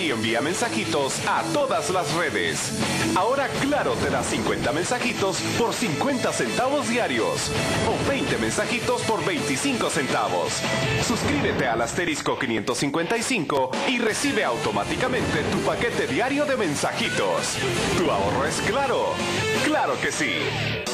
y envía mensajitos a todas las redes. Ahora Claro te da 50 mensajitos por 50 centavos diarios o 20 mensajitos por 25 centavos. Suscríbete al asterisco 555 y recibe automáticamente tu paquete diario de mensajitos. ¿Tu ahorro es Claro? ¡Claro que sí!